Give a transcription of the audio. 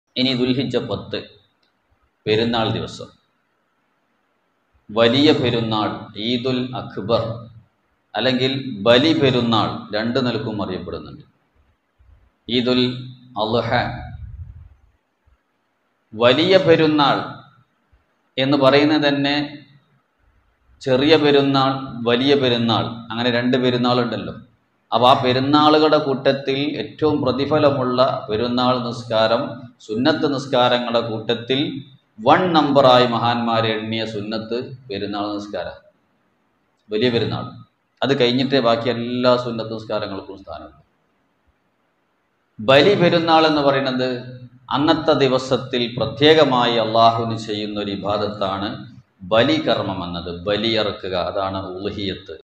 ഇനി ദുൽഹിജ്ജ 10 പെരുന്നാൾ ദിവസം, വലിയ പെരുന്നാൾ, ഈദുൽ അക്ബർ അല്ലെങ്കിൽ ബലി പെരുന്നാൾ, രണ്ട് നിലക്കും അറിയപ്പെടുന്നുണ്ട്. ഈദുൽ അദ്ഹ, വലിയ പെരുന്നാൾ എന്ന് പറയുന്നത് തന്നെ ചെറിയ പെരുന്നാൾ, വലിയ പെരുന്നാൾ, അങ്ങനെ രണ്ട് പെരുന്നാളുണ്ടല്ലോ. അപ്പോൾ ആ പെരുന്നാളുകളുടെ കൂട്ടത്തിൽ ഏറ്റവും പ്രതിഫലമുള്ള പെരുന്നാൾ നിസ്കാരം, സുന്നത്ത് നിസ്കാരങ്ങളുടെ കൂട്ടത്തിൽ 1 നമ്പറായി മഹാന്മാരെ എണ്ണിയ സുന്നത്ത് പെരുന്നാൾ നിസ്കാരം, വലിയ പെരുന്നാൾ. അത് കഴിഞ്ഞിട്ടേ ബാക്കി എല്ലാ സുന്നത്ത് നിസ്കാരങ്ങൾക്കും സ്ഥാനമുണ്ട്. ബലി പെരുന്നാൾ എന്ന് പറയുന്നത് അന്നത്തെ ദിവസത്തിൽ പ്രത്യേകമായി അള്ളാഹുവിന് ചെയ്യുന്ന ഒരു ഇബാദത്താണ് ബലി കർമ്മം എന്നത്. ബലിയറക്കുക, അതാണ് ഉളുഹിയത്ത്.